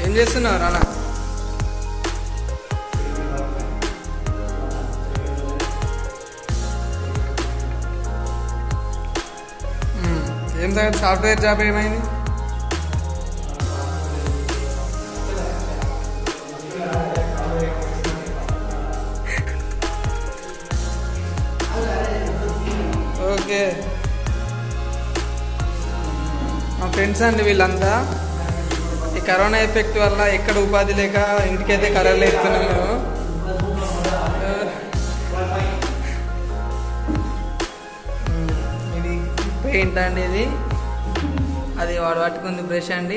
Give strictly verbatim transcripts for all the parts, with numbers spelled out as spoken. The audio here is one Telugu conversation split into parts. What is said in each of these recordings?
ఏం చేస్తున్నావు రానా? ఏం సంగతి సాఫ్ట్వేర్ జాబ్ ఏమైంది? ఓకే, మా ఫ్రెండ్స్ అండి వీళ్ళంతా ఈ కరోనా ఎఫెక్ట్ వల్ల ఎక్కడ ఉపాధి లేక ఇంటికైతే కర్రలు ఎత్తున్నాం మేము. ఇది పెయింట్ అండి, ఇది అది వాడు పట్టుకుంది బ్రష్ అండి.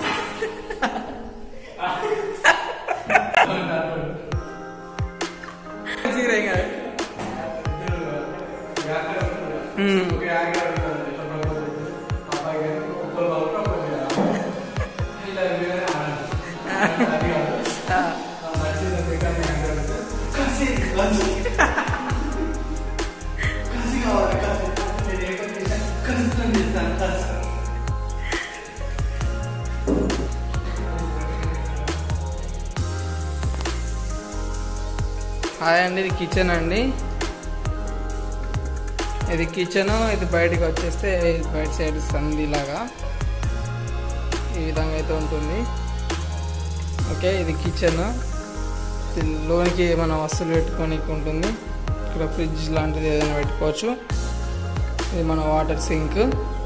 హాయ్ అండి, ఇది కిచెన్ అండి. ఇది కిచెన్, ఇది బయటకు వచ్చేస్తే బయట సైడ్ సంది లాగా ఈ విధంగా అయితే ఉంటుంది. ఓకే, ఇది కిచెన్. లోనికి ఏమైనా వస్తువులు పెట్టుకోనికి ఉంటుంది. ఇక్కడ ఫ్రిడ్జ్ లాంటిది ఏదైనా పెట్టుకోవచ్చు. ఇది మన వాటర్ సింక్.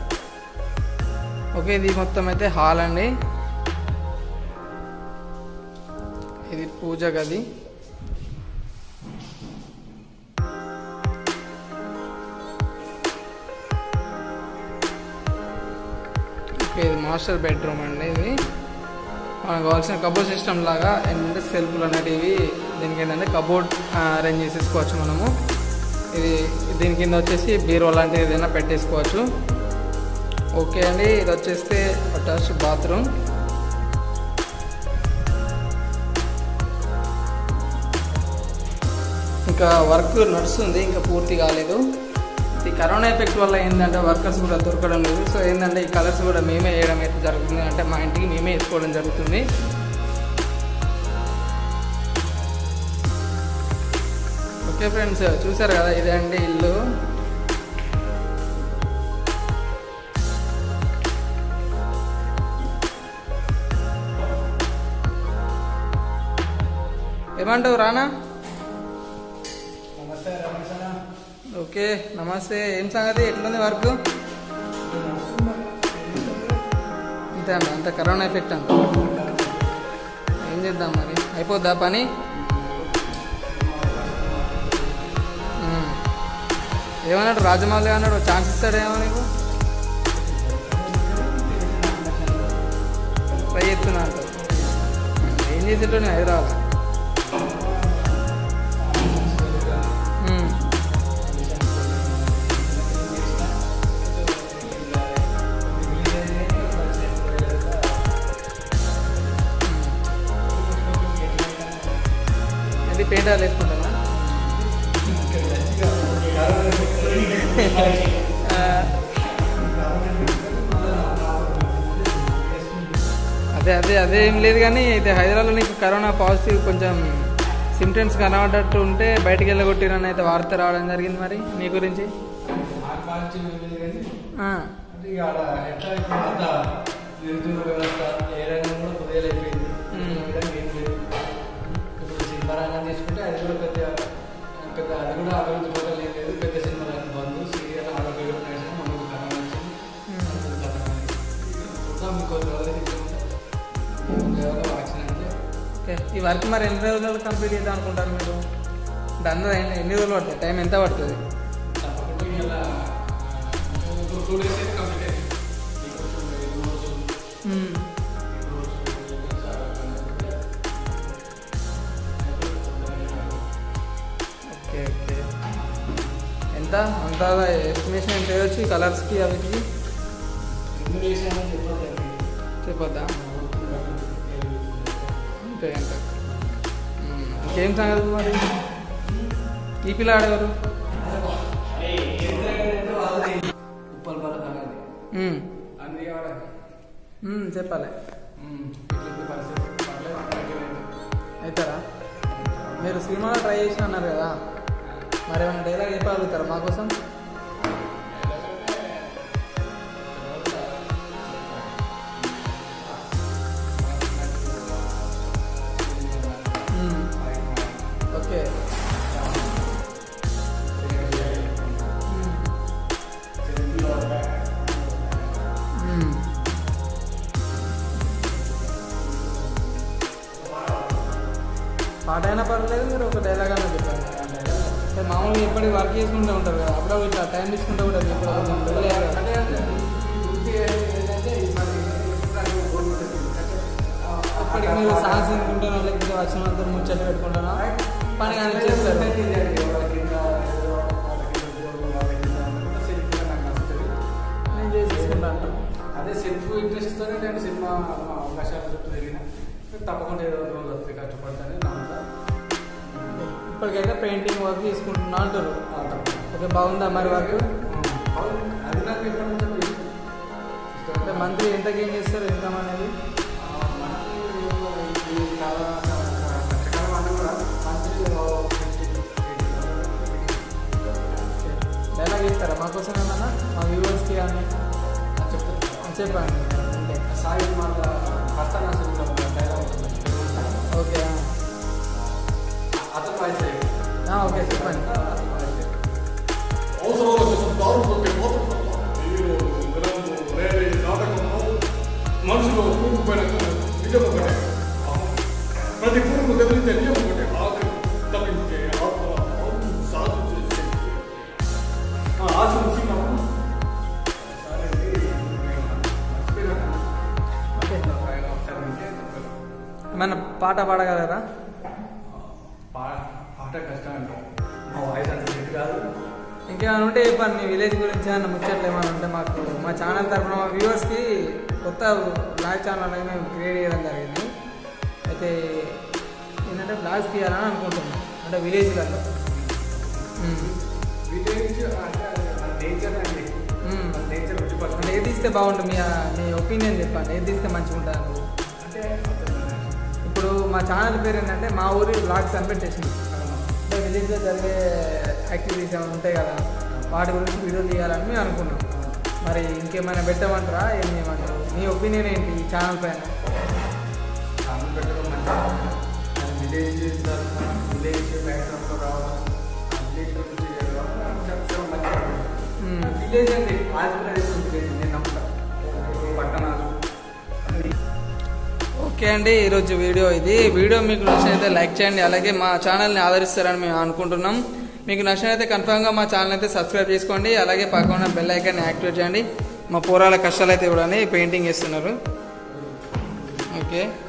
ఓకే, ఇది మొత్తం అయితే హాల్ అండి. ఇది పూజ గది. ఇది మాస్టర్ బెడ్రూమ్ అండి. ఇది మనకు కావాల్సిన కబోర్డ్ సిస్టమ్ లాగా ఏంటంటే సెల్ఫ్లు అనేటివి దీనికి ఏంటంటే కబోర్డ్ అరేంజ్ చేసేసుకోవచ్చు మనము. ఇది దీని కింద వచ్చేసి బీరో లాంటిది ఏదైనా పెట్టేసుకోవచ్చు. ఓకే అండి, ఇది వచ్చేస్తే అటాచ్ బాత్రూమ్. ఇంకా వర్క్ నడుస్తుంది, ఇంకా పూర్తి కాలేదు. ఈ కరోనా ఎఫెక్ట్ వల్ల ఏంటంటే వర్కర్స్ కూడా దొరకడం లేదు. సో ఏంటంటే ఈ కలర్స్ కూడా మేమే వేయడం అయితే జరుగుతుంది, అంటే మా ఇంటికి మేమే వేసుకోవడం జరుగుతుంది. ఓకే ఫ్రెండ్స్, చూసారు కదా, ఇదే అండి ఇల్లు. ఏమంటావు రానా? ఓకే, నమస్తే. ఏం సంగతి, ఎట్లుంది వర్క్? అంతే అండి, అంత కరోనా ఎఫెక్ట్ అంత. ఏం చేద్దాం మరి, అయిపోద్దా పని? ఏమన్నాడు రాజమౌళి అన్నాడు, ఛాన్స్ ఇస్తాడేమో నీకు? ట్రై చేస్తున్నా అంటావు. ఏం చేసేటో నేను హైదరాబాద్. అది పెయింట్ ఆలు వేసుకుంటానా? అదే అదే అదే ఏం లేదు కానీ అయితే హైదరాబాద్లో నీకు కరోనా పాజిటివ్ కొంచెం సిమ్టమ్స్ కనబడ్డట్టు ఉంటే బయటకు వెళ్ళగొట్టిరని అయితే వార్త రావడం జరిగింది. మరి నీ గురించి తీసుకుంటే అది కూడా పెద్ద పెద్ద అది కూడా అభివృద్ధి కూడా లేదు. పెద్ద సినిమా బంధు సీరియల్ ఆరోగ్య ఈ వర్క్ మరి ఎన్ని రోజులు కంప్లీట్ చేద్దాం అనుకుంటారు మీరు? దాని ఎన్ని రోజులు పడుతుంది? టైం ఎంత పడుతుంది? టూ డేస్ అయితే కంప్లీట్ అయింది. ఓకే ఓకే, ఎంత అంత ఎస్టిమేషన్ ఎంత చేయొచ్చు ఈ కలర్స్కి అవిటికి? చెప్పొద్దా? అంతే ఎంత? ఇంకేం సంగతి మరి? ఈ పిల్ల ఆడేవారు చెప్పాలి. మీరు సినిమాలో ట్రై చేసి అన్నారు కదా, మరి ఏమైనా డైలాగ్ చెప్పగలుగుతారా మా కోసం? ఓకే. పాట అయినా పర్లేదు, మీరు ఒక డైలాగ్ అయినా చెప్పండి. మామూలుగా ఎప్పటికీ వర్క్ చేసుకుంటూ ఉంటారు కదా, అప్పుడు ఇట్లా టైం తీసుకుంటూ కూడా ఇప్పటికి మీరు సాంగ్స్ వినుకుంటారా, లేకపోతే వచ్చిన వాళ్ళతో ముచ్చట్లు పెట్టుకుంటారా, పని కానీ చేస్తారు? నేను చేసేసుకుంటా అంటాను. అదే సెల్ఫ్ ఇంట్రెస్ట్తోనే నేను సినిమా అవకాశాలు చుట్టూ తిరిగిన తప్పకుండా ఏదో రోజు వస్తుంది, కష్టపడతానే నమ్ముతా. ఇప్పటికైతే పెయింటింగ్ వర్క్ తీసుకుంటున్నా అంటారు. ఓకే, బాగుందా మరి వర్క్? అది నాకు ఎప్పటి నుంచో అంటే మంత్లీ ఎంత గెయిన్ చేస్తారు ఇన్కమ్ అనేది? డైలాగ్ ఇస్తారా మాకోసం ఏమన్నా, మా వ్యూవర్స్కి కానీ? చెప్తాను, చెప్పండి. అంటే సాయి మాట ఫస్ట్ డైలాగ్ ఓకే అతను వాయిస్ ఓకే చెప్పండి. అవసరాల కోసం దారులు తొక్కే మోసం తప్ప మీరు వేరే నాటకంలో మనసులో కూరుకుపోయిన నిజం ఒకటే, ప్రతి పురుగు కదిలితే నిజం ఒకటే, ఆకలి తప్పించే ఆత్మ సాధించే ఆశ ఏమన్నా పాట పాడగలరా? పాట కష్టం అంటే మా వాయిస్ అంత సెట్ కాదు. ఇంకేమైనా ఉంటే చెప్పండి, మీ విలేజ్ గురించి ఏమన్నా ముచ్చట్లు ఏమైనా ఉంటే మాకు మా ఛానల్ తరఫున మా వ్యూవర్స్కి కొత్త బ్లాగ్ ఛానల్ అనేది మేము క్రియేట్ చేయడం జరిగింది. అయితే ఏంటంటే బ్లాగ్స్ తీయాలని అనుకుంటున్నాం, అంటే విలేజ్లలో. విలేజ్ నేచర్ అండి, నేచర్ అంటే ఏది తీస్తే బాగుంటుంది, మీ మీ ఒపీనియన్ చెప్పండి, ఏది తీస్తే మంచిగా ఉంటుంది? అంటే ఇప్పుడు మా ఛానల్ పేరు ఏంటంటే మా ఊరి బ్లాగ్స్ అని పెట్టేసింది. అంటే విలేజ్లో జరిగే యాక్టివిటీస్ ఏమైనా ఉంటాయి కదా, వాటి గురించి వీడియో తీయాలని మేము అనుకున్నాం. మరి ఇంకేమైనా పెట్టమంటారా, ఏం చేయమంటారు? మీ ఒపీనియన్ ఏంటి ఈ ఛానల్ పైన? ఛానల్ పెట్టడం మంచిగా, విలేజ్ విలేజ్ బ్యాక్గ్రౌండ్లో రావడం, విలేజ్ గురించి చెప్పడం మంచిగా. విలేజ్ అండి, ఆంధ్రప్రదేశ్ విలేజ్ నేను నమ్ముతాను. పట్టణాలు ఓకే అండి, ఈరోజు వీడియో ఇది. వీడియో మీకు నచ్చినైతే లైక్ చేయండి, అలాగే మా ఛానల్ని ఆదరిస్తారని మేము అనుకుంటున్నాం. మీకు నచ్చినైతే కన్ఫామ్గా మా ఛానల్ అయితే సబ్స్క్రైబ్ చేసుకోండి, అలాగే పక్కన బెల్ ఐకాన్ని యాక్టివేట్ చేయండి. మా పోరాల కష్టాలు అయితే కూడా పెయింటింగ్ చేస్తున్నారు. ఓకే.